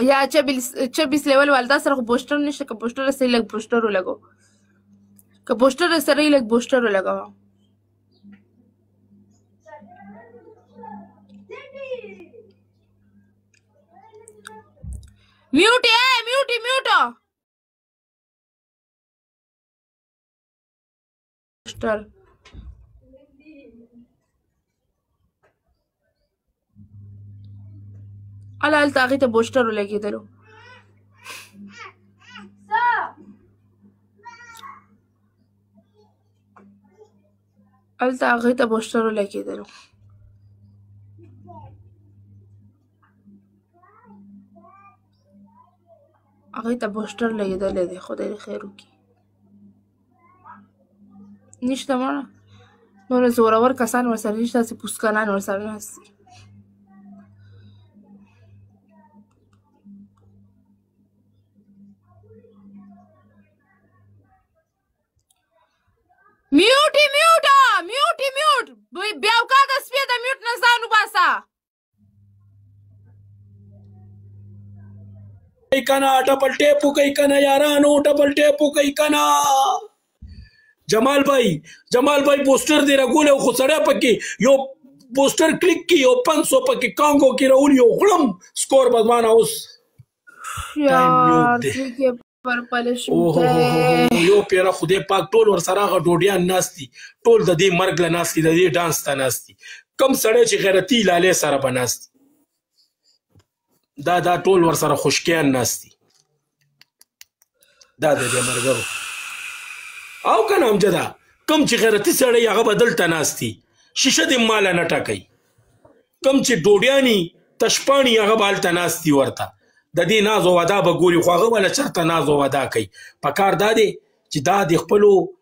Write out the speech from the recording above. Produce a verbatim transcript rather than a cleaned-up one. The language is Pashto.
یا چبیس لیول والدا سره خو بوسټر نشته که بوسټر سره لږ بوسټر ولګو که بوسټر سره لږ بوسټر ولګو میوټ اے میوټ میوټ بوسټر الا هلته هغې ته بوسټر ولګېدلو هلته هغې ته بوسټر ولګېدلو هغې ته بوسټر لګېدلی دی خدای دې خیر وکړي نشته مړه نور زورور کسان ورسره نشته داسې پوسکنان ورسره ناست دي میوټي میوټه میوټي میوټ بیا وکاته سپی د میوټ نه ځان وباسه کنا ډبل ټیپ کوي کنا یارانو ډبل ټیپ کوي کنا جمال بھائی جمال بھائی پوسټر دی راګول خو سره پکې یو پوسټر کلیک کی یو پانچ سو پکې کانګو کې راول یو غلم سکور بدوانه اوس یار څه پر پلش یو پیره خدای پاک ټول ور سره غ ډوډیان ناشتي ټول د دې مرګ له ناشتي د دې ډانس ته ناشتي کم سړی چې غیرتی لاله سره بناستي دا دا ټول ور سره خوشکیان ناشتي دا د دې مرګرو او کنه امجدا کم چې غیرتی سړی هغه بدل ته ناشتي شیشه دې مال نه ټکای کم چې ډوډیانی تشپانی هغه بال ته ناشتي ورته د دې ناز او ودا به ګوري خو هغه ولا چرته ناز او ودا کوي په کار دا دی چې دا د خپلو